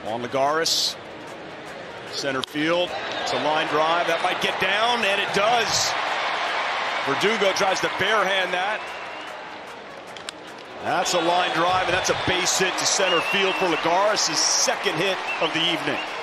Juan Lagares, center field. It's a line drive that might get down, and it does. Verdugo tries to barehand that. That's a line drive, and that's a base hit to center field for Lagares' second hit of the evening.